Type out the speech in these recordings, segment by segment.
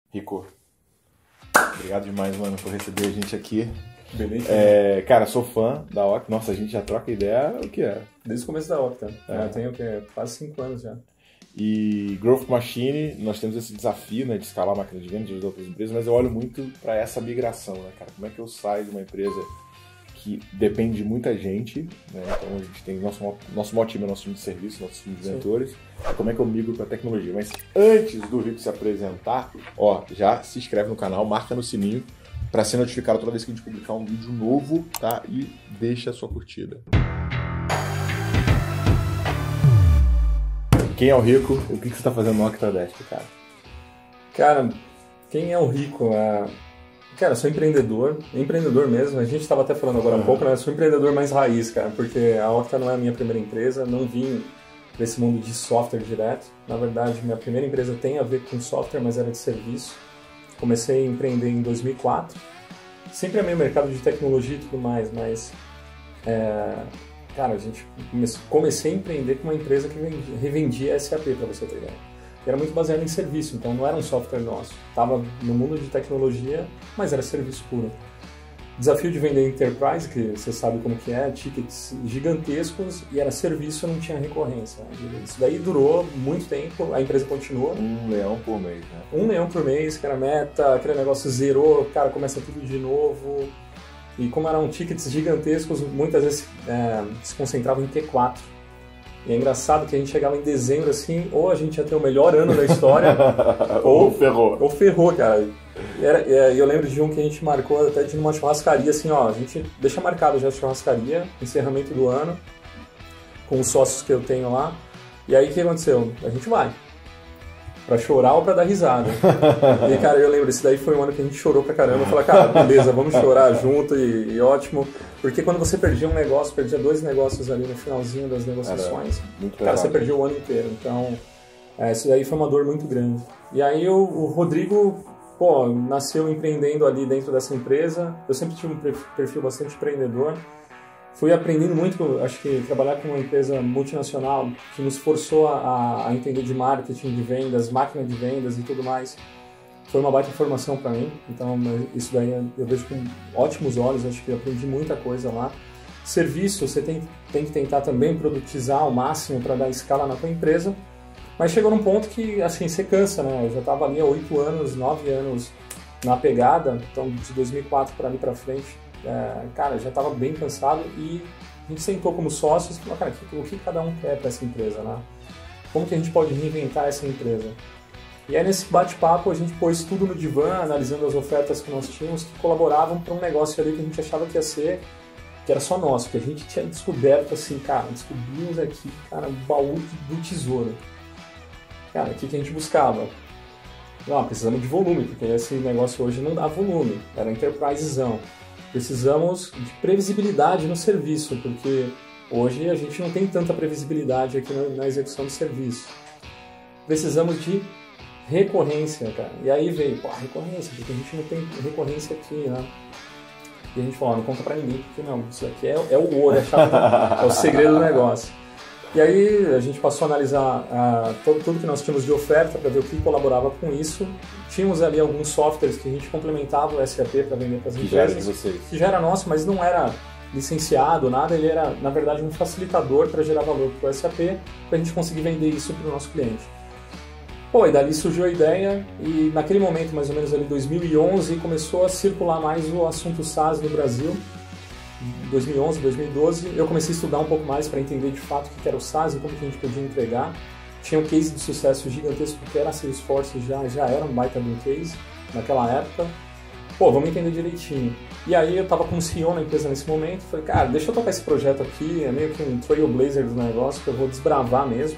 Rico, obrigado demais, mano, por receber a gente aqui. Beleza. Cara, sou fã da Octa. Nossa, a gente já troca ideia, o que é? Desde o começo da Octa. Eu tenho quase 5 anos já. E Growth Machine, nós temos esse desafio, né, de escalar a máquina de venda, de ajudar outras empresas, mas eu olho muito para essa migração, né, cara? Como é que eu saio de uma empresa que depende de muita gente, né? Então a gente tem nosso maior time é nosso time de serviço, nosso time de mentores. Como é que eu migro para tecnologia? Mas antes do Rico se apresentar, já se inscreve no canal, marca no sininho para ser notificado toda vez que a gente publicar um vídeo novo, tá? E deixa a sua curtida. Quem é o Rico? O que você está fazendo no Octadesk, cara? Cara, quem é o Rico? Cara, eu sou empreendedor mesmo. A gente estava até falando agora há pouco, né? Eu sou empreendedor mais raiz, cara, porque a Octa não é a minha primeira empresa, não vim desse mundo de software direto. Na verdade, minha primeira empresa tem a ver com software, mas era de serviço. Comecei a empreender em 2004. Sempre amei o mercado de tecnologia e tudo mais, mas... Cara, comecei a empreender com uma empresa que revendia SAP, para você ter ideia. Era muito baseado em serviço, então não era um software nosso. Estava no mundo de tecnologia, mas era serviço puro. Desafio de vender enterprise, que você sabe como que é, tickets gigantescos, e era serviço, não tinha recorrência. Isso daí durou muito tempo, a empresa continuou. $1 milhão por mês, né? $1 milhão por mês, que era a meta, aquele negócio zerou, cara, começa tudo de novo. E como eram tickets gigantescos, muitas vezes se concentravam em Q4. E é engraçado que a gente chegava em dezembro assim, ou a gente ia ter o melhor ano da história, ou ferrou. Ou ferrou, cara. E eu lembro de um que a gente marcou até de uma churrascaria, assim, a gente deixa marcado já a churrascaria, encerramento do ano, com os sócios que eu tenho lá. E aí o que aconteceu? A gente vai. Pra chorar ou pra dar risada. E, cara, eu lembro, esse daí foi um ano que a gente chorou pra caramba. Eu falei, cara, beleza, vamos chorar junto e ótimo. Porque quando você perdia um negócio, perdia 2 negócios ali no finalzinho das negociações, cara, você perdia o ano inteiro. Então, isso daí foi uma dor muito grande. E aí o Rodrigo, nasceu empreendendo ali dentro dessa empresa. Eu sempre tive um perfil bastante empreendedor. Fui aprendendo muito, acho que trabalhar com uma empresa multinacional que nos forçou a entender de marketing, de vendas, máquina de vendas e tudo mais. Foi uma baita formação para mim, então isso daí eu vejo com ótimos olhos, acho que eu aprendi muita coisa lá. Serviço, você tem que tentar também produtizar ao máximo para dar escala na tua empresa, mas chegou num ponto que assim, você cansa, né? Eu já estava ali há 8 anos, 9 anos na pegada, então de 2004 para ali para frente. Cara, já estava bem cansado e a gente sentou como sócios e falou, cara, o que cada um quer para essa empresa, né? Como que a gente pode reinventar essa empresa? E aí nesse bate-papo a gente pôs tudo no divã, analisando as ofertas que nós tínhamos que colaboravam para um negócio ali que a gente achava que ia ser, que era só nosso, que a gente tinha descoberto assim, cara, descobrimos aqui, cara, o baú do tesouro. Cara, o que a gente buscava? Não, precisamos de volume, porque esse negócio hoje não dá volume, era enterprisezão. Precisamos de previsibilidade no serviço, porque hoje a gente não tem tanta previsibilidade aqui na execução do serviço. Precisamos de recorrência, cara. E aí veio, recorrência, porque a gente não tem recorrência aqui, né? E a gente falou, não conta pra ninguém, porque não, isso aqui é o ouro, é o segredo do negócio. E aí a gente passou a analisar tudo que nós tínhamos de oferta para ver o que colaborava com isso. Tínhamos ali alguns softwares que a gente complementava o SAP para vender para as empresas. Que já era nosso, mas não era licenciado, nada. Ele era, na verdade, um facilitador para gerar valor para o SAP, para a gente conseguir vender isso para o nosso cliente. E dali surgiu a ideia e naquele momento, mais ou menos ali 2011, começou a circular mais o assunto SaaS no Brasil. 2011, 2012, eu comecei a estudar um pouco mais para entender de fato o que era o SaaS e como que a gente podia entregar. Tinha um case de sucesso gigantesco que era a Salesforce, já era um baita de um case naquela época. Vamos entender direitinho. E aí eu estava como CEO na empresa nesse momento, falei, cara, deixa eu tocar esse projeto aqui, é meio que um trailblazer do negócio, que eu vou desbravar mesmo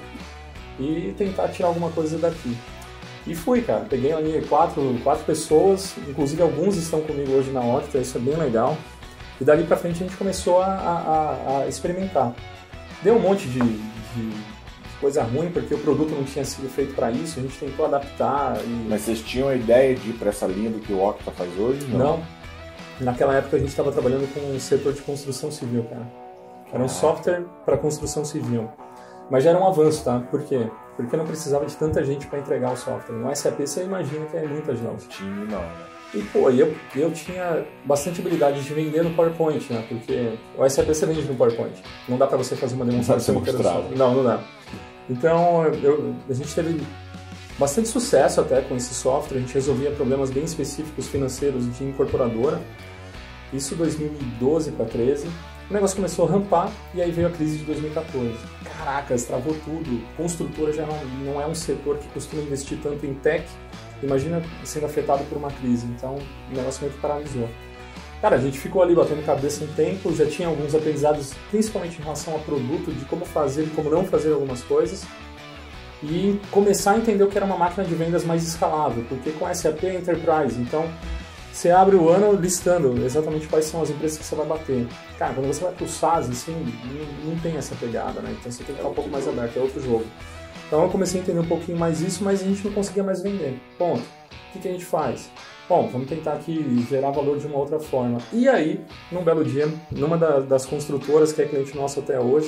e tentar tirar alguma coisa daqui. E fui, cara, peguei ali quatro pessoas, inclusive alguns estão comigo hoje na Octa, isso é bem legal. E dali pra frente a gente começou a experimentar. Deu um monte de coisa ruim, porque o produto não tinha sido feito para isso, a gente tentou adaptar. Mas vocês tinham a ideia de ir para essa linha do que o Octa faz hoje? Não. Naquela época a gente estava trabalhando com o setor de construção civil, cara. Era um software para construção civil. Mas já era um avanço, tá? Por quê? porque não precisava de tanta gente para entregar o software. No SAP você imagina que é muita gente. Time não, né? E, pô, eu tinha bastante habilidade de vender no PowerPoint, né? Porque o SAP você vende no PowerPoint. Não dá para você fazer uma demonstração inteira do software. Não dá. Então, a gente teve bastante sucesso até com esse software. A gente resolvia problemas bem específicos financeiros de incorporadora. Isso 2012 para 2013. O negócio começou a rampar e aí veio a crise de 2014. Caraca, travou tudo. Construtora já não é um setor que costuma investir tanto em tech. Imagina sendo afetado por uma crise. Então, o negócio meio que paralisou. Cara, a gente ficou ali batendo cabeça um tempo, já tinha alguns aprendizados, principalmente em relação a produto, de como fazer e como não fazer algumas coisas. E começar a entender o que era uma máquina de vendas mais escalável, porque com SAP é Enterprise, então você abre o ano listando exatamente quais são as empresas que você vai bater. Cara, quando você vai pro SaaS, assim, não tem essa pegada, né? Então você tem que estar um pouco mais aberto, é outro jogo. Então eu comecei a entender um pouquinho mais isso, mas a gente não conseguia mais vender. Ponto. O que a gente faz? Bom, vamos tentar aqui gerar valor de uma outra forma. E aí, num belo dia, numa das construtoras, que é cliente nosso até hoje,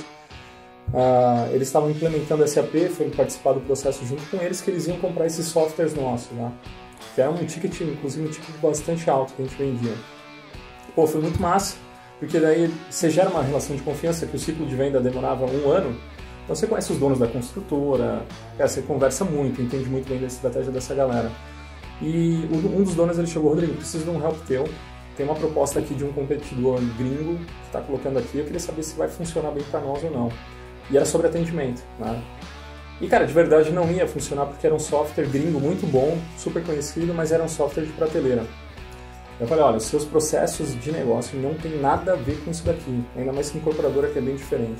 eles estavam implementando SAP, foi participar do processo junto com eles, que eles iam comprar esses softwares nossos, né? Que era um ticket, inclusive um ticket bastante alto que a gente vendia. Pô, foi muito massa, porque daí você gera uma relação de confiança, que o ciclo de venda demorava 1 ano, então você conhece os donos da construtora, você conversa muito, entende muito bem da estratégia dessa galera. E um dos donos ele chegou, Rodrigo, preciso de um help teu, tem uma proposta aqui de um competidor gringo que está colocando aqui, eu queria saber se vai funcionar bem para nós ou não. E era sobre atendimento, né? E cara, de verdade não ia funcionar porque era um software gringo muito bom, super conhecido, mas era um software de prateleira. Eu falei, olha, os seus processos de negócio não tem nada a ver com isso daqui, ainda mais que incorporadora que é bem diferente.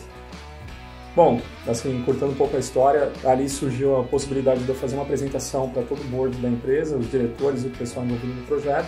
Bom, assim, cortando um pouco a história, ali surgiu a possibilidade de eu fazer uma apresentação para todo o board da empresa, os diretores e o pessoal envolvido no projeto,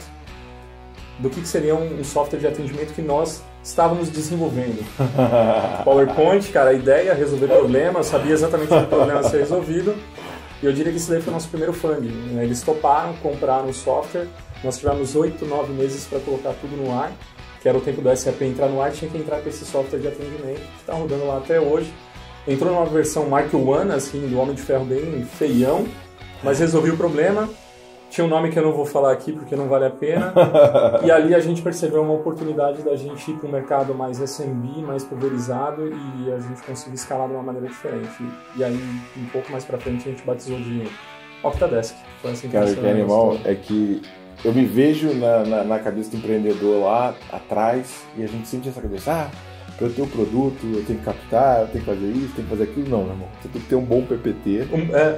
do que seria um software de atendimento que nós estávamos desenvolvendo. PowerPoint, cara, a ideia é resolver problemas, sabia exatamente o problema a ser resolvido, e eu diria que esse daí foi o nosso primeiro funding. Eles toparam, compraram o software, nós tivemos 8, 9 meses para colocar tudo no ar, que era o tempo do SAP entrar no ar, tinha que entrar com esse software de atendimento, que está rodando lá até hoje. Entrou numa versão Mark I, assim, do Homem de Ferro bem feião, mas resolvi o problema. Tinha um nome que eu não vou falar aqui porque não vale a pena. E ali a gente percebeu uma oportunidade da gente ir para um mercado mais SMB, mais pulverizado, e a gente conseguiu escalar de uma maneira diferente. E aí, um pouco mais para frente, a gente batizou de Octadesk. Foi assim que cara, o que é animal é que eu me vejo na cabeça do empreendedor lá atrás, e a gente sente essa cabeça, para eu ter um produto, eu tenho que captar, eu tenho que fazer isso, tenho que fazer aquilo. Não, meu irmão. Você tem que ter um bom PPT.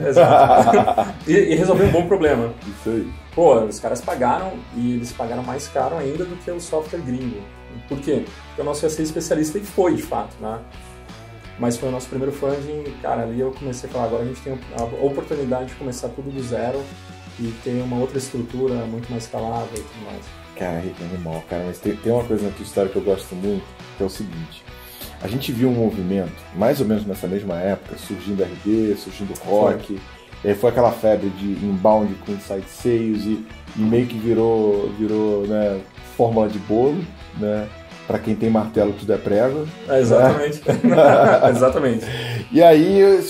Exato. e resolver um bom problema. Isso aí. Pô, os caras pagaram, e eles pagaram mais caro ainda do que o software gringo. Por quê? Porque o nosso ia ser especialista, e foi, de fato, né? Mas foi o nosso primeiro funding, cara, ali eu comecei a falar, agora a gente tem a oportunidade de começar tudo do zero e ter uma outra estrutura muito mais escalável e tudo mais. Cara, é animal, cara, mas tem uma coisa na tua história que eu gosto muito, que é o seguinte: a gente viu um movimento, mais ou menos nessa mesma época, surgindo RD, surgindo Rock, foi aquela febre de inbound com inside sales e meio que virou né, fórmula de bolo, né? Para quem tem martelo tudo é prego. Exatamente. Exatamente. E aí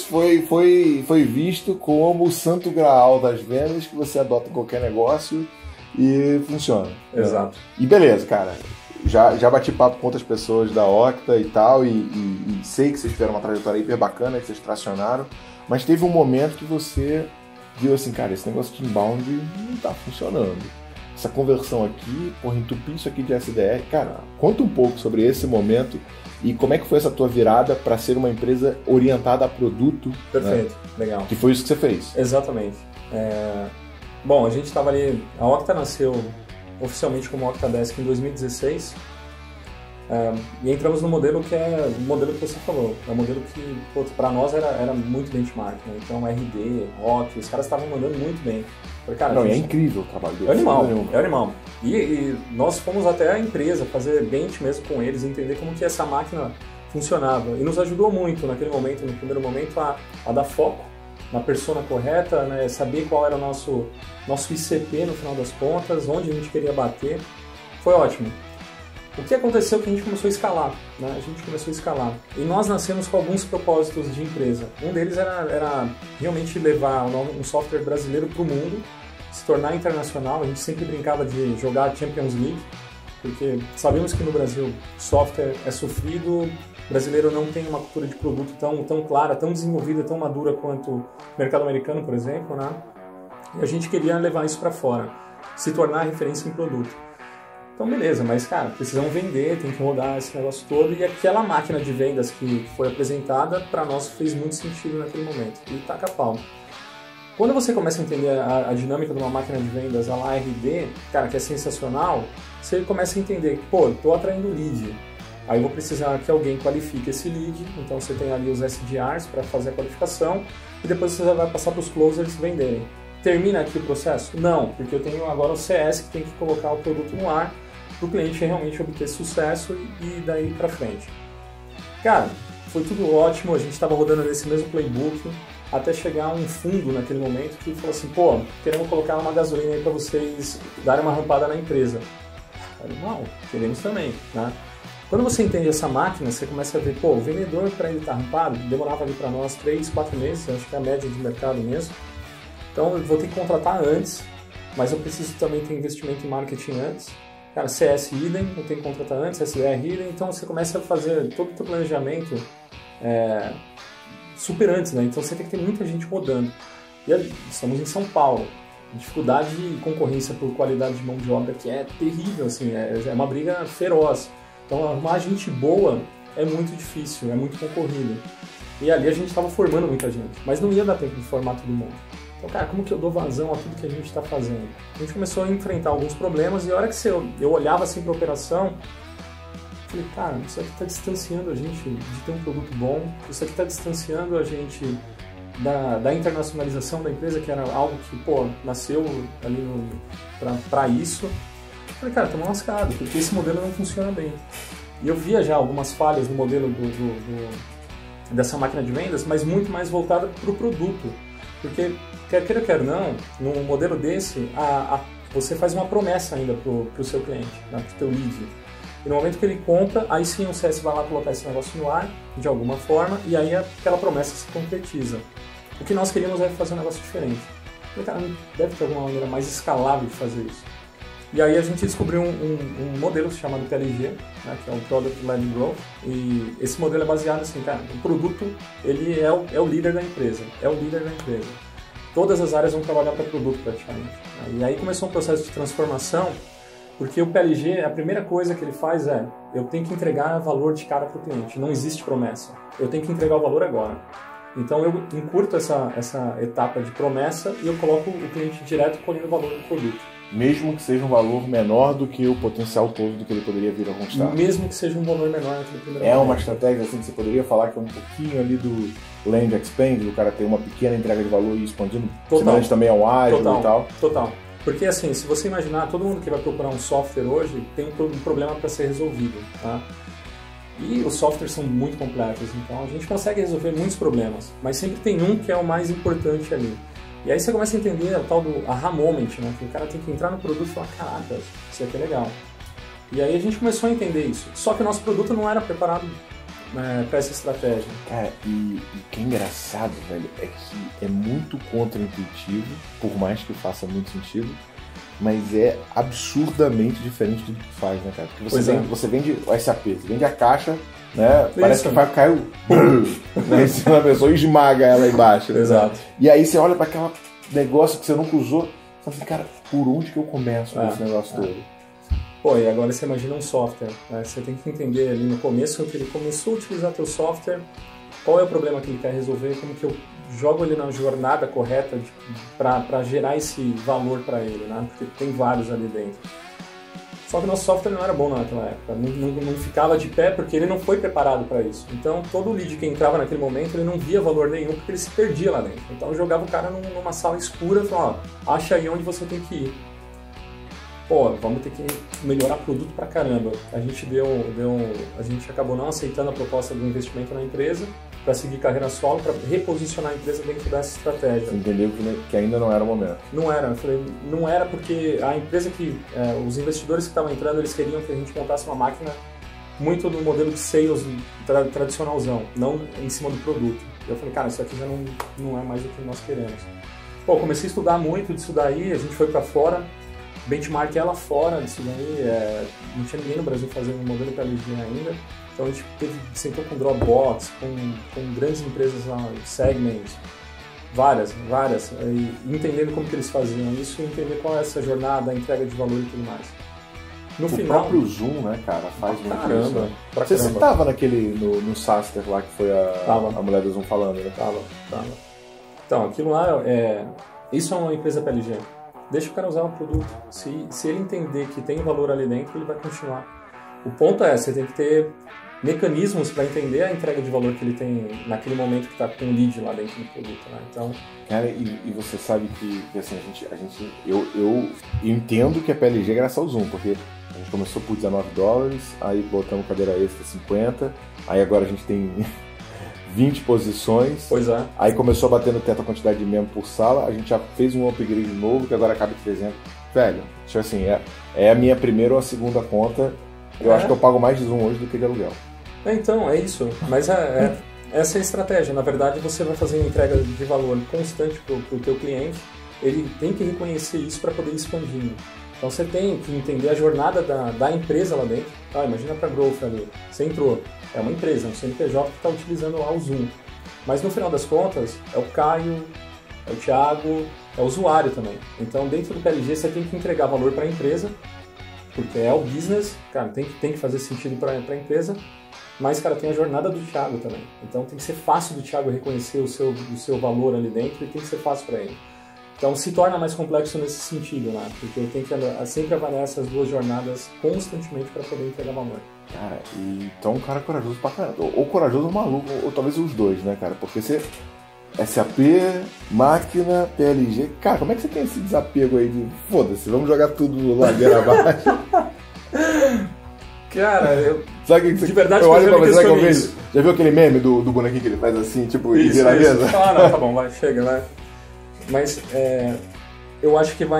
foi visto como o santo graal das vendas, que você adota qualquer negócio e funciona. Exato. E beleza, cara. Já bati papo com outras pessoas da Octa e tal, e sei que vocês tiveram uma trajetória hiper bacana, que vocês tracionaram, mas teve um momento que você viu assim, cara, esse negócio de inbound não tá funcionando. Essa conversão aqui, entupir isso aqui de SDR. Cara, conta um pouco sobre esse momento e como é que foi essa tua virada para ser uma empresa orientada a produto. Perfeito, né? Legal. Que foi isso que você fez. Exatamente. Bom, a gente estava ali, a Octa nasceu oficialmente como Octadesk em 2016 e entramos no modelo que é o modelo que você falou, é um modelo que para nós era muito benchmark, né? Então RD, Rock, os caras estavam mandando muito bem. Cara, não, é incrível o trabalho deles. É animal. E nós fomos até a empresa fazer bench mesmo com eles, entender como que essa máquina funcionava. E nos ajudou muito naquele momento, no primeiro momento, a dar foco na persona correta, né? Saber qual era o nosso ICP no final das contas, onde a gente queria bater. Foi ótimo. O que aconteceu é que a gente começou a escalar, né? A gente começou a escalar. E nós nascemos com alguns propósitos de empresa. Um deles era realmente levar um software brasileiro para o mundo, se tornar internacional. A gente sempre brincava de jogar Champions League, porque sabemos que no Brasil software é sofrido, o brasileiro não tem uma cultura de produto tão clara, tão desenvolvida, tão madura quanto o mercado americano, por exemplo, né? E a gente queria levar isso para fora, se tornar referência em produto. Então beleza, mas cara, precisamos vender, tem que rodar esse negócio todo, e aquela máquina de vendas que foi apresentada, para nós fez muito sentido naquele momento, e taca pau. Quando você começa a entender a dinâmica de uma máquina de vendas, a lá RD, cara, que é sensacional, você começa a entender que, pô, estou atraindo lead, aí vou precisar que alguém qualifique esse lead, então você tem ali os SDRs para fazer a qualificação, e depois você vai passar para os closers venderem. Termina aqui o processo? Não, porque eu tenho agora o CS que tem que colocar o produto no ar, para o cliente realmente obter sucesso e daí para frente. Cara, foi tudo ótimo, a gente estava rodando nesse mesmo playbook, até chegar um fundo naquele momento que falou assim, pô, queremos colocar uma gasolina aí para vocês darem uma rampada na empresa. Não, queremos também, né? Quando você entende essa máquina, você começa a ver, pô, o vendedor para ele estar rampado, demorava ali para nós 3, 4 meses, acho que é a média de mercado mesmo. Então eu vou ter que contratar antes, mas eu preciso também ter investimento em marketing antes. Cara, CS idem, eu tenho que contratar antes, SDR idem, então você começa a fazer todo o teu planejamento super antes, né? Então você tem que ter muita gente rodando. E estamos em São Paulo, dificuldade de concorrência por qualidade de mão de obra que é terrível, assim, é uma briga feroz. Então arrumar gente boa é muito difícil, é muito concorrido. E ali a gente estava formando muita gente, mas não ia dar tempo de formar todo mundo. Então, cara, como que eu dou vazão a tudo que a gente está fazendo? A gente começou a enfrentar alguns problemas e a hora que eu olhava assim para a operação, eu falei, cara, isso aqui está distanciando a gente de ter um produto bom, isso aqui está distanciando a gente da internacionalização da empresa, que era algo que, pô, nasceu ali para isso. Eu falei, cara, estamos lascados, porque esse modelo não funciona bem. E eu via já algumas falhas no modelo dessa máquina de vendas, mas muito mais voltada para o produto. Porque, quer queira, quer não, num modelo desse, você faz uma promessa ainda para o seu cliente, né, para o teu lead. E no momento que ele compra, aí sim o CS vai lá colocar esse negócio no ar, de alguma forma, e aí aquela promessa se concretiza. O que nós queríamos é fazer um negócio diferente. Falei, cara, deve ter alguma maneira mais escalável de fazer isso. E aí a gente descobriu um modelo chamado PLG, né, que é o Product Led Growth, e esse modelo é baseado assim, cara, o produto, ele é o líder da empresa, Todas as áreas vão trabalhar para produto praticamente. E aí começou um processo de transformação, porque o PLG, a primeira coisa que ele faz eu tenho que entregar valor de cara para o cliente, não existe promessa, eu tenho que entregar o valor agora. Então eu encurto essa etapa de promessa e eu coloco o cliente direto colhendo o valor do produto. Mesmo que seja um valor menor do que o potencial todo do que ele poderia vir a conquistar. Mesmo que seja um valor menor naquele primeiro momento. É uma estratégia assim que você poderia falar que é um pouquinho ali do land expand, do cara ter uma pequena entrega de valor e expandindo. Semelhante também ao ágil e tal. Total. Porque assim, se você imaginar, todo mundo que vai procurar um software hoje tem um problema para ser resolvido, tá? E os softwares são muito complexos, então a gente consegue resolver muitos problemas, mas sempre tem um que é o mais importante ali. E aí você começa a entender o tal do aha moment, né? Que o cara tem que entrar no produto e falar, caraca, isso aqui é legal. E aí a gente começou a entender isso. Só que o nosso produto não era preparado para essa estratégia. Cara, e o que é engraçado, velho, é que é muito contraintuitivo, por mais que faça muito sentido, mas é absurdamente diferente do que faz, né, cara? Porque você vende o SAP, você vende a caixa, né? Parece que vai cair né, em cima da pessoa e esmaga ela aí embaixo. Né? Exato. E aí você olha para aquele negócio que você nunca usou e fala assim, cara, por onde que eu começo com esse negócio todo? Pô, e agora você imagina um software, né? Você tem que entender ali no começo que ele começou a utilizar teu software, qual é o problema que ele quer resolver, como que eu jogo ele na jornada correta para gerar esse valor para ele, né? Porque tem vários ali dentro. Só que nosso software não era bom naquela época, não ficava de pé porque ele não foi preparado para isso. Então todo lead que entrava naquele momento ele não via valor nenhum porque ele se perdia lá dentro. Então eu jogava o cara numa sala escura e falava, ó, acha aí onde você tem que ir. Pô, vamos ter que melhorar produto pra caramba. A gente acabou não aceitando a proposta do investimento na empresa para seguir carreira solo, para reposicionar a empresa dentro dessa estratégia. Você entendeu que ainda não era o momento? Não era. Eu falei, não era porque a empresa os investidores que estavam entrando, eles queriam que a gente montasse uma máquina muito do modelo de sales tradicionalzão, não em cima do produto. Eu falei, cara, isso aqui já não é mais o que nós queremos. Pô, comecei a estudar muito disso daí, a gente foi para fora, benchmark ela fora disso daí, não tinha ninguém no Brasil fazendo um modelo PLG ainda, então a gente sentou com Dropbox, com grandes empresas lá, Segment, várias, e entendendo como que eles faziam isso e entender qual é essa jornada, a entrega de valor e tudo mais. No o final, próprio Zoom, né, cara, faz muito caramba, isso. Né? Você estava no Saster lá que foi a mulher do Zoom falando, né? Tava. Então, aquilo lá isso é uma empresa PLG. Deixa o cara usar o produto. Se ele entender que tem valor ali dentro, ele vai continuar. O ponto você tem que ter mecanismos para entender a entrega de valor que ele tem naquele momento que está com o lead lá dentro do produto, né? Então, cara, e você sabe que assim, eu entendo que a PLG é graças ao Zoom, porque a gente começou por $19, aí botamos cadeira extra 50, aí agora a gente tem 20 posições. Pois é. Aí começou a bater no teto a quantidade de membros por sala, a gente já fez um upgrade novo, que agora acaba de 300. Velho, tipo assim, é a minha primeira ou a segunda conta. Eu acho que eu pago mais de Zoom hoje do que de aluguel. Então, é isso. Mas essa é a estratégia. Na verdade, você vai fazer uma entrega de valor constante para o teu cliente. Ele tem que reconhecer isso para poder ir expandindo. Então, você tem que entender a jornada da empresa lá dentro. Imagina para Growth ali. Você entrou. É uma empresa, um CNPJ que está utilizando lá o Zoom. Mas, no final das contas, é o Caio, é o Thiago, é o usuário também. Então, dentro do PLG, você tem que entregar valor para a empresa, porque é o business, cara, tem que fazer sentido para a empresa. Mas, cara, tem a jornada do Thiago também. Então tem que ser fácil do Thiago reconhecer o seu valor ali dentro e tem que ser fácil para ele. Então se torna mais complexo nesse sentido, né? Porque eu tenho que sempre avaliar essas duas jornadas constantemente para poder entregar valor. Cara, então um cara corajoso pra caramba. Ou corajoso ou maluco, ou talvez os dois, né, cara? Porque você... SAP, máquina, PLG... Cara, como é que você tem esse desapego aí de... Foda-se, vamos jogar tudo ladeira abaixo? Cara, sabe que de verdade eu olho pra você, que eu vejo. Já viu aquele meme do bonequinho que ele faz assim, tipo, isso, e vira a mesa? Não, tá bom, chega, vai. Mas eu acho que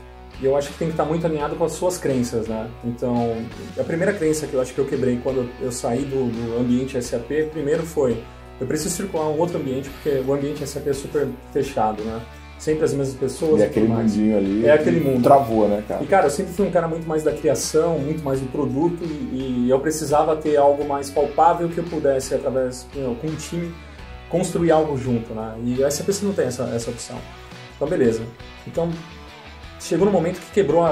tem que estar muito alinhado com as suas crenças, né? Então, a primeira crença que eu acho que eu quebrei quando eu saí do ambiente SAP, primeiro foi, eu preciso circular um outro ambiente, porque o ambiente SAP é super fechado, né? Sempre as mesmas pessoas. E aquele mundinho ali. É aquele mundo. Travou, né, cara? E, cara, eu sempre fui um cara muito mais da criação, muito mais do produto, e eu precisava ter algo mais palpável que eu pudesse, através, com um time, construir algo junto, né? E a SAP você não tem essa opção. Então, beleza. Então, chegou no momento que quebrou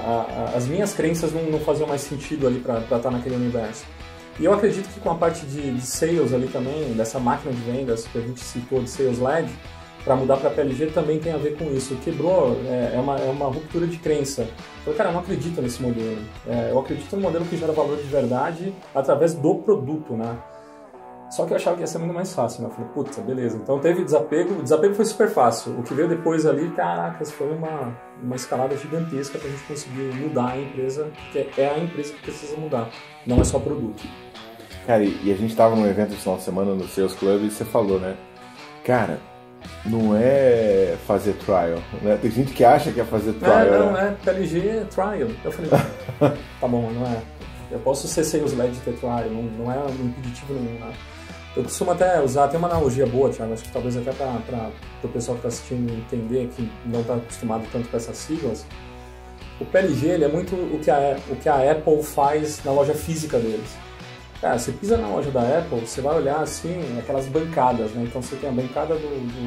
as minhas crenças, não faziam mais sentido ali para estar naquele universo. E eu acredito que com a parte de sales ali também, dessa máquina de vendas que a gente citou de Sales Led, para mudar para a PLG também tem a ver com isso. Quebrou, é uma ruptura de crença. Eu falei, cara, eu não acredito nesse modelo. Eu acredito no modelo que gera valor de verdade através do produto, né? Só que eu achava que ia ser muito mais fácil, né? Eu falei, puta, beleza. Então teve desapego, o desapego foi super fácil. O que veio depois ali, caracas, foi uma escalada gigantesca para a gente conseguir mudar a empresa, porque é a empresa que precisa mudar, não é só produto. Cara, e a gente estava num evento esse final de semana no Sales Club e você falou, né? Cara, não é fazer trial, né? Tem gente que acha que é fazer trial. Não, é PLG trial. Eu falei, tá bom, não é. Eu posso ser sales led e ter trial, não é um impeditivo nenhum, né? Eu costumo até usar, tem uma analogia boa, Thiago, acho que talvez até para o pessoal que está assistindo entender, que não está acostumado tanto com essas siglas. O PLG ele é muito o que a Apple faz na loja física deles. Cara, você pisa na loja da Apple, você vai olhar assim, aquelas bancadas, né? Então você tem a bancada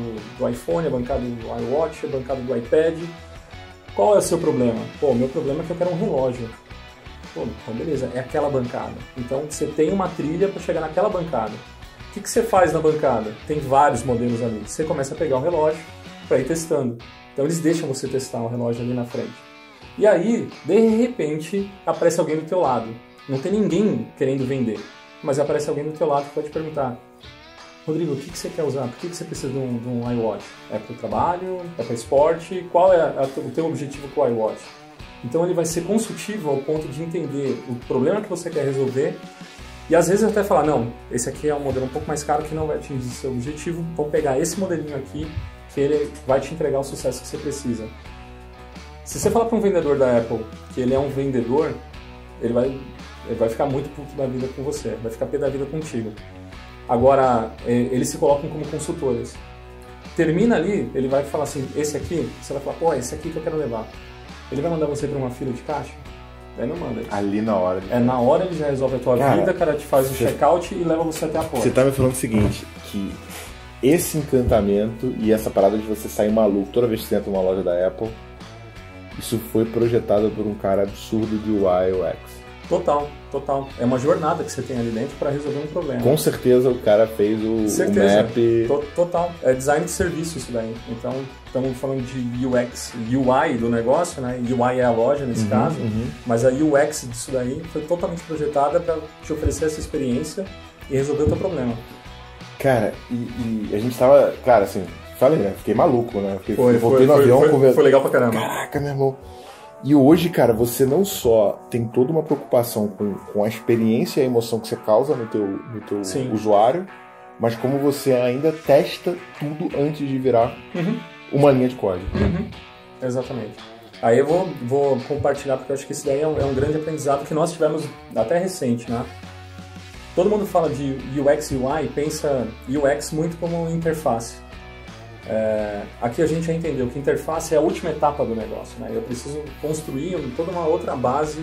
do iPhone, a bancada do iWatch, a bancada do iPad. Qual é o seu problema? Pô, o meu problema é que eu quero um relógio. Pô, então beleza, é aquela bancada. Então você tem uma trilha para chegar naquela bancada. O que você faz na bancada? Tem vários modelos ali. Você começa a pegar um relógio para ir testando. Então eles deixam você testar um relógio ali na frente. E aí, de repente, aparece alguém do teu lado. Não tem ninguém querendo vender, mas aparece alguém do teu lado que pode te perguntar: Rodrigo, o que você quer usar? Por que você precisa de um iWatch? É para o trabalho? É para esporte? Qual é o teu objetivo com o iWatch? Então ele vai ser consultivo ao ponto de entender o problema que você quer resolver E às vezes até falar, não, esse aqui é um modelo um pouco mais caro que não vai atingir seu objetivo, vou pegar esse modelinho aqui que ele vai te entregar o sucesso que você precisa. Se você falar para um vendedor da Apple que ele é um vendedor, ele vai ficar muito puto da vida com você, vai ficar pé da vida contigo. Agora, eles se colocam como consultores. Termina ali, ele vai falar assim, esse aqui, você vai falar, pô, esse aqui que eu quero levar. Ele vai mandar você para uma fila de caixa? Aí não manda isso. Ali na hora. Na hora ele já resolve a tua vida, cara, te faz o check-out e leva você até a porta. Você tá me falando o seguinte, que esse encantamento e essa parada de você sair maluco toda vez que você entra numa loja da Apple, isso foi projetado por um cara absurdo de UI UX. Total. É uma jornada que você tem ali dentro para resolver um problema. Com certeza o cara fez o map. Total. É design de serviço isso daí. Então, estamos falando de UX, UI do negócio, né? UI é a loja nesse caso, mas a UX disso daí foi totalmente projetada para te oferecer essa experiência e resolver o teu problema. Cara, e a gente tava, cara, assim, falei, né? Fiquei maluco, né? Voltei no avião. Foi legal pra caramba. Caraca, meu irmão. E hoje, cara, você não só tem toda uma preocupação com a experiência e a emoção que você causa no teu usuário, mas como você ainda testa tudo antes de virar uma linha de código. Exatamente. Aí eu vou compartilhar, porque eu acho que isso daí é um grande aprendizado que nós tivemos até recente, né? Todo mundo fala de UX e UI, pensa UX muito como interface. Aqui a gente já entendeu que interface é a última etapa do negócio, né? Eu preciso construir toda uma outra base,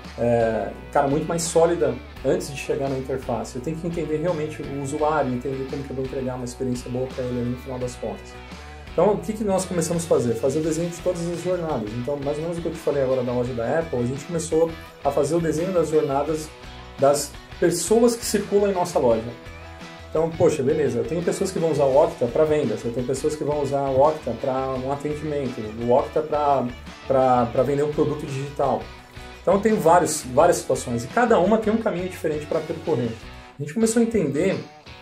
cara, muito mais sólida antes de chegar na interface. Eu tenho que entender realmente o usuário, entender como que eu vou entregar uma experiência boa para ele no final das contas. Então, o que nós começamos a fazer? Fazer o desenho de todas as jornadas. Então, mais ou menos o que eu te falei agora da loja da Apple, a gente começou a fazer o desenho das jornadas das pessoas que circulam em nossa loja. Então, poxa, beleza, eu tenho pessoas que vão usar o Okta para vendas, eu tenho pessoas que vão usar o Okta para um atendimento, o Okta para vender um produto digital. Então, eu tenho várias situações e cada uma tem um caminho diferente para percorrer. A gente começou a entender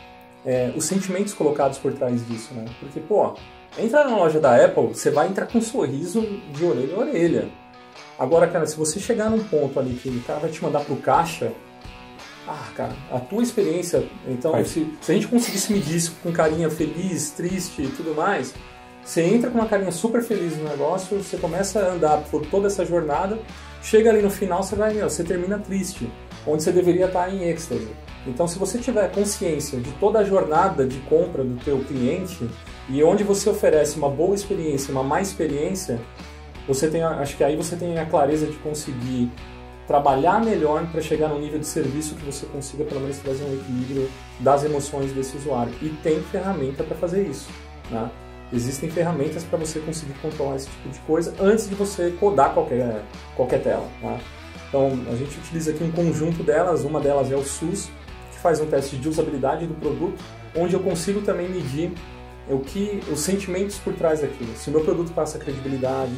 os sentimentos colocados por trás disso, né? Porque, pô, entrar na loja da Apple, você vai entrar com um sorriso de orelha a orelha. Agora, cara, se você chegar num ponto ali que o cara vai te mandar pro caixa, cara, a tua experiência, então, se a gente conseguisse medir isso com carinha feliz, triste e tudo mais, você entra com uma carinha super feliz no negócio, você começa a andar por toda essa jornada, chega ali no final, você termina triste, onde você deveria estar em êxtase. Então, se você tiver consciência de toda a jornada de compra do teu cliente e onde você oferece uma boa experiência, uma má experiência, acho que aí você tem a clareza de conseguir trabalhar melhor para chegar num nível de serviço que você consiga pelo menos trazer um equilíbrio das emoções desse usuário. E tem ferramenta para fazer isso, né? Existem ferramentas para você conseguir controlar esse tipo de coisa antes de você codar qualquer tela, né? Então, a gente utiliza aqui um conjunto delas, uma delas é o SUS, que faz um teste de usabilidade do produto, onde eu consigo também medir os sentimentos por trás daquilo. Se o meu produto passa credibilidade,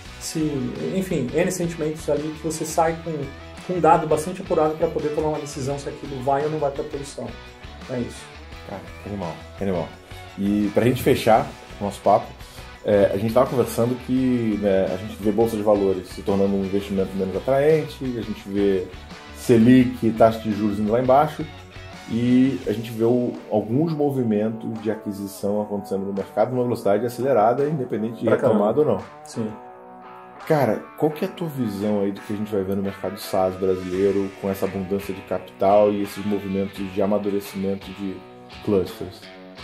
enfim, N sentimentos ali que você sai com um dado bastante apurado para poder tomar uma decisão se aquilo vai ou não vai para a produção. É isso. Cara, animal. E pra gente fechar o nosso papo, a gente estava conversando que, né, a gente vê bolsa de valores se tornando um investimento menos atraente, a gente vê Selic, taxa de juros indo lá embaixo, e a gente vê alguns movimentos de aquisição acontecendo no mercado numa velocidade acelerada, independente de retomada ou não. Sim. Cara, qual que é a tua visão aí do que a gente vai ver no mercado SaaS brasileiro com essa abundância de capital e esses movimentos de amadurecimento de clusters?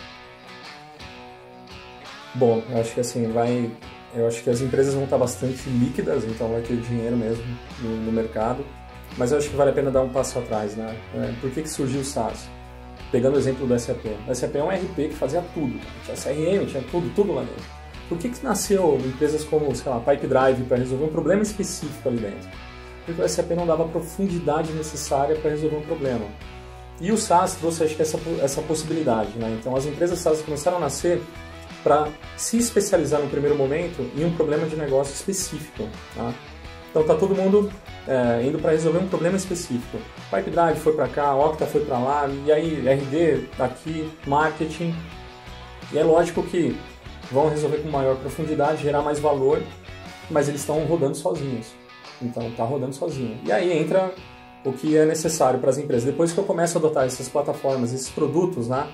Bom, eu acho que assim, eu acho que as empresas vão estar bastante líquidas, então vai ter dinheiro mesmo no mercado, mas eu acho que vale a pena dar um passo atrás, né? Por que surgiu o SaaS? Pegando o exemplo do SAP. O SAP é um RP que fazia tudo, tinha CRM, tinha tudo lá dentro. Por que nasceu empresas como, sei lá, Pipedrive para resolver um problema específico ali dentro? Porque o SAP não dava a profundidade necessária para resolver um problema. E o SaaS trouxe, acho que, essa possibilidade, né? Então, as empresas SaaS começaram a nascer para se especializar no primeiro momento em um problema de negócio específico, tá? Então, tá todo mundo indo para resolver um problema específico. Pipedrive foi para cá, Okta foi para lá, e aí RD aqui, marketing. E é lógico que vão resolver com maior profundidade, gerar mais valor, mas eles estão rodando sozinhos. Então, tá rodando sozinho. E aí entra o que é necessário para as empresas. Depois que eu começo a adotar essas plataformas, esses produtos, né,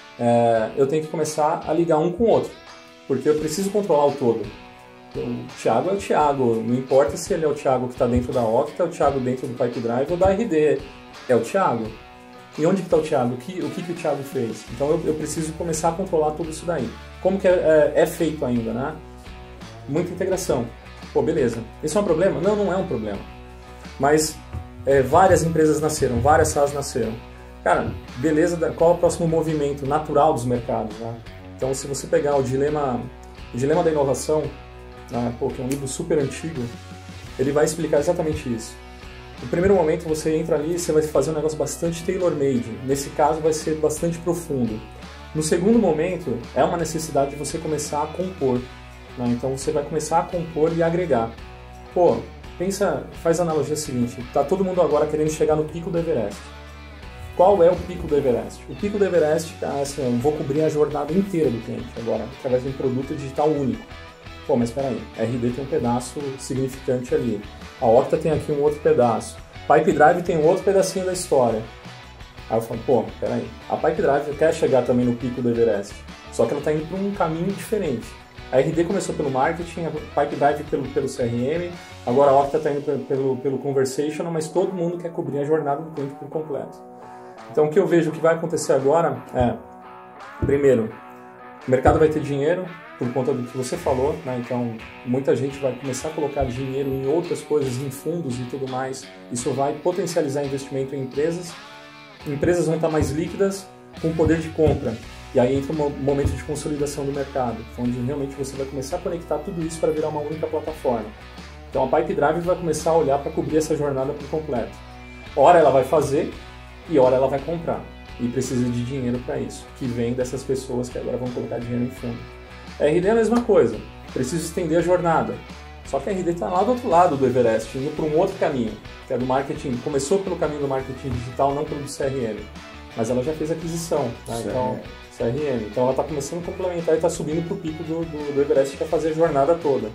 eu tenho que começar a ligar um com o outro, porque eu preciso controlar o todo. O Thiago é o Thiago, não importa se ele é o Thiago que está dentro da Octa, é o Thiago dentro do Pipedrive ou da RD, é o Thiago. E onde está o Thiago? O que o Thiago fez? Então eu preciso começar a controlar tudo isso daí. Como que é feito ainda, né? Muita integração. Pô, beleza. Isso é um problema? Não, não é um problema. Mas várias empresas nasceram, várias SaaS nasceram. Cara, beleza, qual é o próximo movimento natural dos mercados, né? Então se você pegar o Dilema da Inovação, que é um livro super antigo, ele vai explicar exatamente isso. No primeiro momento você entra ali e você vai fazer um negócio bastante tailor-made. Nesse caso vai ser bastante profundo. No segundo momento é uma necessidade de você começar a compor. Né? Então você vai começar a compor e agregar. Pô, faz a analogia seguinte, tá todo mundo agora querendo chegar no pico do Everest. Qual é o pico do Everest? O pico do Everest, assim, eu vou cobrir a jornada inteira do cliente agora, através de um produto digital único. Pô, mas espera aí, a RD tem um pedaço significante ali. A Octa tem aqui um outro pedaço. Pipedrive tem um outro pedacinho da história. Aí eu falo, pô, espera aí. A Pipedrive quer chegar também no pico do Everest. Só que ela está indo para um caminho diferente. A RD começou pelo marketing, a Pipedrive pelo CRM, agora a Octa está indo pelo conversational, mas todo mundo quer cobrir a jornada do cliente por completo. Então o que eu vejo que vai acontecer agora primeiro, o mercado vai ter dinheiro, por conta do que você falou, né? Então muita gente vai começar a colocar dinheiro em outras coisas, em fundos e tudo mais. Isso vai potencializar investimento em empresas. Empresas vão estar mais líquidas, com poder de compra. E aí entra um momento de consolidação do mercado, onde realmente você vai começar a conectar tudo isso para virar uma única plataforma. Então a Pipedrive vai começar a olhar para cobrir essa jornada por completo. Ora ela vai fazer e ora ela vai comprar. E precisa de dinheiro para isso, que vem dessas pessoas que agora vão colocar dinheiro em fundo. A RD é a mesma coisa, precisa estender a jornada. Só que a RD está lá do outro lado do Everest, indo para um outro caminho, que é do marketing. Começou pelo caminho do marketing digital, não pelo do CRM. Mas ela já fez aquisição, né? Então, CRM. Então ela está começando a complementar e está subindo para o pico do Everest, que é fazer a jornada toda.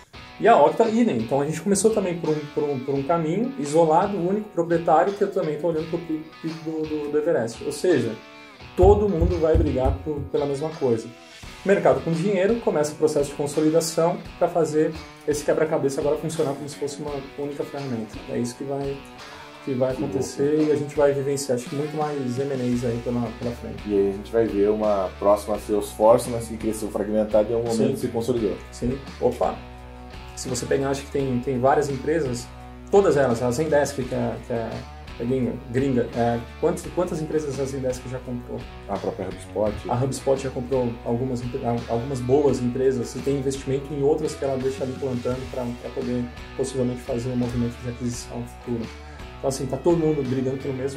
E a Octa, idem. Então a gente começou também por um caminho isolado, único, proprietário, que eu também estou olhando para o pico do Everest. Ou seja, todo mundo vai brigar pela mesma coisa. Mercado com dinheiro, começa o processo de consolidação para fazer esse quebra-cabeça agora funcionar como se fosse uma única ferramenta. É isso que vai acontecer e a gente vai vivenciar, acho que muito mais M&As aí pela frente. E aí a gente vai ver uma próxima Salesforce, mas que cresceu fragmentado e em um momento se consolidou. Sim, opa! Se você pegar, acho que tem várias empresas, todas elas, a Zendesk, que é gringa, quantas empresas a Zendesk já comprou? A própria HubSpot. A HubSpot já comprou algumas boas empresas e tem investimento em outras que ela deixa ali plantando para poder possivelmente fazer um movimento de aquisição futuro. Então assim, tá todo mundo brigando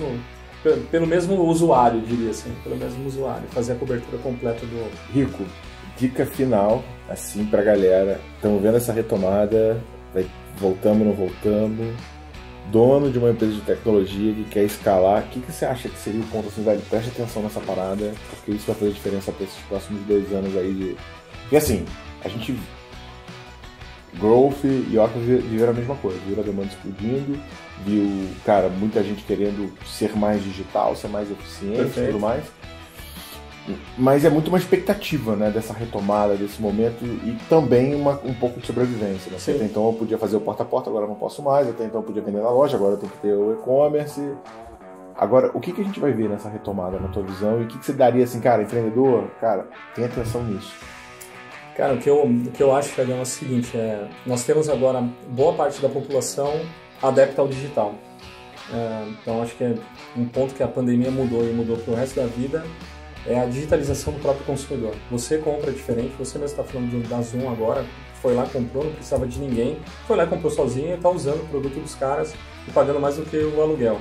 pelo mesmo usuário, diria assim, pelo mesmo usuário, fazer a cobertura completa do outro. Rico, dica final, assim, pra galera, estamos vendo essa retomada, voltamos, não voltamos, dono de uma empresa de tecnologia que quer escalar, o que você acha que seria o ponto assim, velho? Preste atenção nessa parada, porque isso vai fazer diferença para esses próximos 2 anos aí de... E assim, a gente... Growth e Octa viram a mesma coisa, viram a demanda explodindo, viu, cara, muita gente querendo ser mais digital, ser mais eficiente e tudo mais. Mas é muito uma expectativa, né, dessa retomada, desse momento e também um pouco de sobrevivência. Né? Até então eu podia fazer o porta a porta, agora não posso mais. Até então eu podia vender na loja, agora eu tenho que ter o e-commerce. Agora, o que a gente vai ver nessa retomada, na tua visão? E o que você daria assim, cara, empreendedor? Cara, tenha atenção nisso. Cara, o que eu acho, Thiago, é o seguinte, nós temos agora boa parte da população adepta ao digital. Então acho que é um ponto que a pandemia mudou e mudou para o resto da vida, é a digitalização do próprio consumidor. Você compra diferente, você mesmo está falando da Zoom agora, foi lá, comprou, não precisava de ninguém, foi lá, comprou sozinho e está usando o produto dos caras e pagando mais do que o aluguel.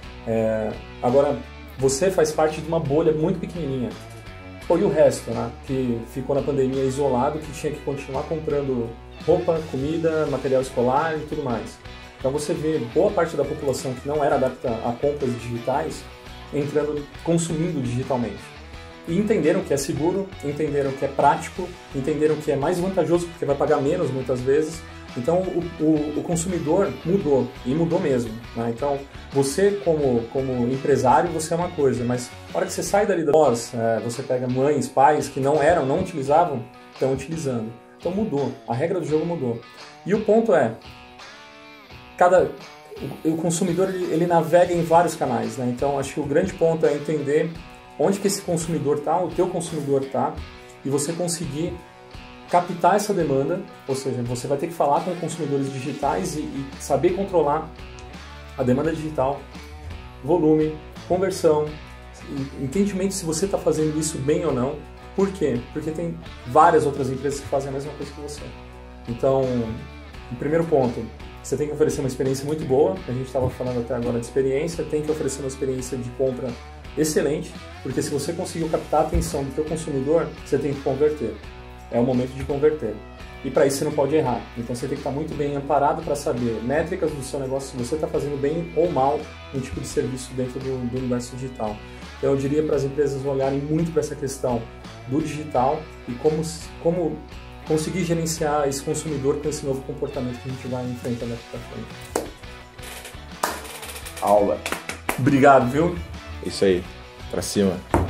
Agora, você faz parte de uma bolha muito pequenininha. E o resto, né, que ficou na pandemia isolado, que tinha que continuar comprando roupa, comida, material escolar e tudo mais. Então você vê boa parte da população que não era adapta a compras digitais entrando, consumindo digitalmente. E entenderam que é seguro, entenderam que é prático, entenderam que é mais vantajoso porque vai pagar menos muitas vezes, Então o consumidor mudou, e mudou mesmo, né? Então você como empresário, você é uma coisa, mas na hora que você sai dali da voz, você pega mães, pais que não utilizavam, estão utilizando. Então mudou, a regra do jogo mudou. E o ponto é, o consumidor ele navega em vários canais, né? Então acho que o grande ponto é entender onde que esse consumidor está, o teu consumidor está, e você conseguir captar essa demanda, ou seja, você vai ter que falar com consumidores digitais e saber controlar a demanda digital, volume, conversão, entendimento se você está fazendo isso bem ou não. Por quê? Porque tem várias outras empresas que fazem a mesma coisa que você. Então, o primeiro ponto, você tem que oferecer uma experiência muito boa, a gente estava falando até agora de experiência, tem que oferecer uma experiência de compra excelente, porque se você conseguiu captar a atenção do seu consumidor, você tem que converter. É o momento de converter. E para isso você não pode errar. Então você tem que estar muito bem amparado para saber métricas do seu negócio, se você está fazendo bem ou mal um tipo de serviço dentro do universo digital. Então eu diria para as empresas olharem muito para essa questão do digital e como conseguir gerenciar esse consumidor com esse novo comportamento que a gente vai enfrentando aqui para frente. Aula. Obrigado, viu? Isso aí. Pra cima.